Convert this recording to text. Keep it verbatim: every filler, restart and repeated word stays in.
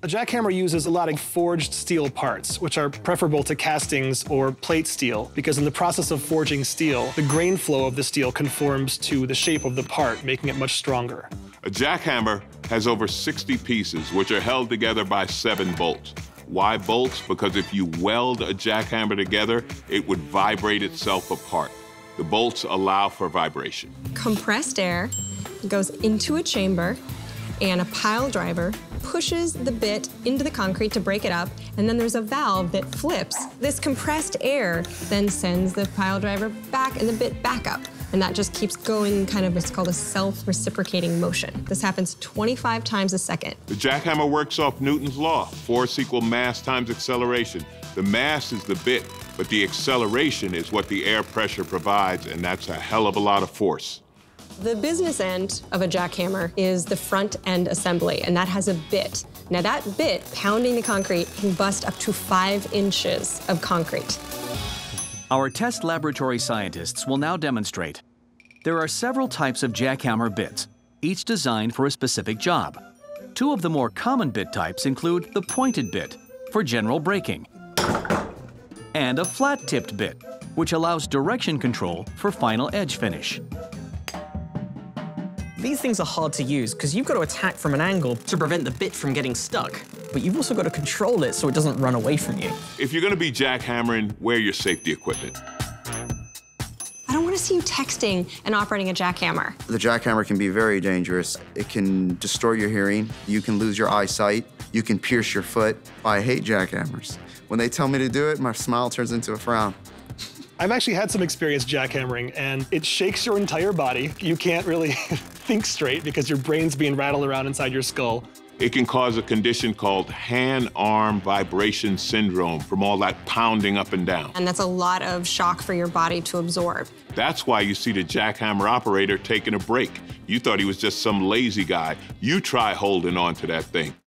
A jackhammer uses a lot of forged steel parts, which are preferable to castings or plate steel, because in the process of forging steel, the grain flow of the steel conforms to the shape of the part, making it much stronger. A jackhammer has over sixty pieces, which are held together by seven bolts. Why bolts? Because if you weld a jackhammer together, it would vibrate itself apart. The bolts allow for vibration. Compressed air goes into a chamber, and a pile driver pushes the bit into the concrete to break it up, and then there's a valve that flips. This compressed air then sends the pile driver back and the bit back up. And that just keeps going, kind of what's called a self-reciprocating motion. This happens twenty-five times a second. The jackhammer works off Newton's law, force equal mass times acceleration. The mass is the bit, but the acceleration is what the air pressure provides, and that's a hell of a lot of force. The business end of a jackhammer is the front end assembly, and that has a bit. Now that bit, pounding the concrete, can bust up to five inches of concrete. Our test laboratory scientists will now demonstrate. There are several types of jackhammer bits, each designed for a specific job. Two of the more common bit types include the pointed bit, for general braking, and a flat-tipped bit, which allows direction control for final edge finish. These things are hard to use because you've got to attack from an angle to prevent the bit from getting stuck. But you've also got to control it so it doesn't run away from you. If you're going to be jackhammering, wear your safety equipment. I don't want to see you texting and operating a jackhammer. The jackhammer can be very dangerous. It can destroy your hearing. You can lose your eyesight. You can pierce your foot. I hate jackhammers. When they tell me to do it, my smile turns into a frown. I've actually had some experience jackhammering, and it shakes your entire body. You can't really think straight because your brain's being rattled around inside your skull. It can cause a condition called hand-arm vibration syndrome from all that pounding up and down. And that's a lot of shock for your body to absorb. That's why you see the jackhammer operator taking a break. You thought he was just some lazy guy. You try holding on to that thing.